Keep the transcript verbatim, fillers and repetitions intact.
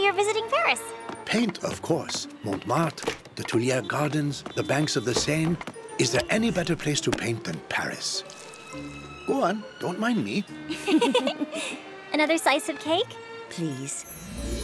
you're visiting Paris. Paint, of course. Montmartre, the Tuileries Gardens, the banks of the Seine. Is there any better place to paint than Paris? Go on, don't mind me. Another slice of cake? Please.